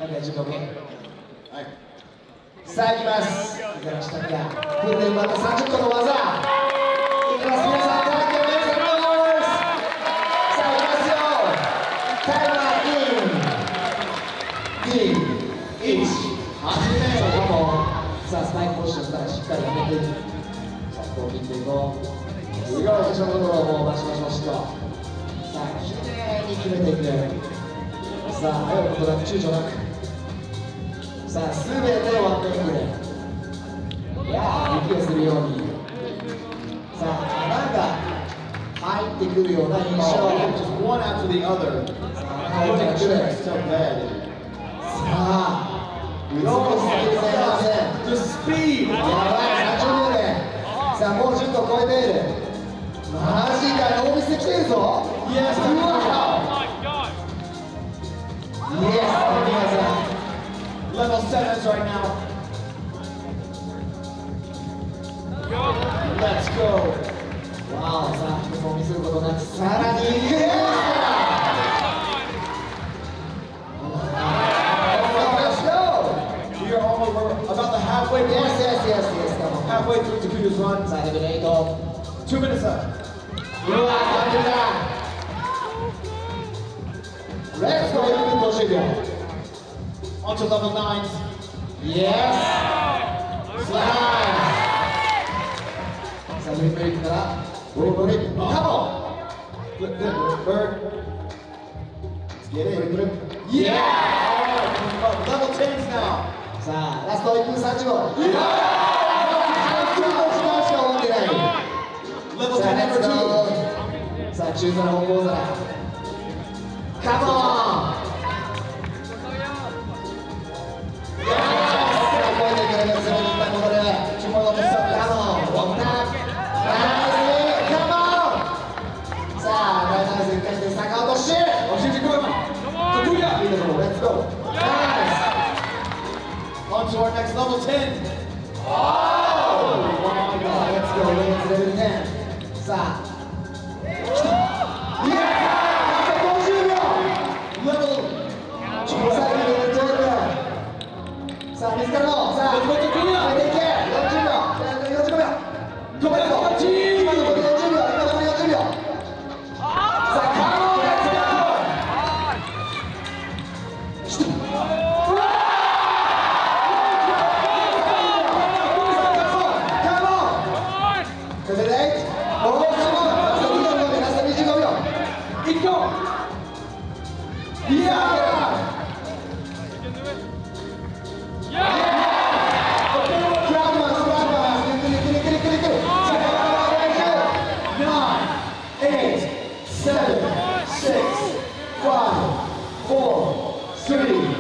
準備 OK。さあ、いきます。五十嵐拓也、訓練また30個の技。いきます、皆さん、いただきます。さあ、いきますよ。タイマーイン、2、1、始め。さあ、スパイクポジションからしっかり上げていく。さあ、こう切っていこう。すごい、最初のところをもうバシバシバシと。さあ、きれいに決めていく。さあ、迷うことなく、躊躇なく。さあ、すべてワンテイクで。いやー、息をするように。さあ、穴が入ってくるような印象。さあ、入ってくる。さあ、美しすぎる前半戦。やばい、30秒で。さあ、もう10個超えている。マジか、ノーミスで来てるぞ。イエス、Level 7 right now. Let's go. Wow, さあ、一つもミスることなく、さらにいく。Let's go. You're almost about the halfway point. Yes. Halfway through Takuya's run. さあ、レベル8。2 minutes left. うわ、完璧だ。Let's go. 1分50秒。Onto level 9. Yes! Slice! さあ、フリップリップから、ウォールリップ、カモン! Flip, bird. Let's get it. Yeah! Level 10s now. さあ、ラスト1分30秒。半分の時間しか終わってない。Level 10 number 2. さあ、中皿、方向皿。カモン! Let's go. Nice. On to our next level 10. Oh my God. Let's go. Let's level 10. さあ。いやー、あと50秒。Level 12. さあ、自らの。さあ、上げていけ。40秒。45秒。今のところ40秒。7, 6, 5, 4, 3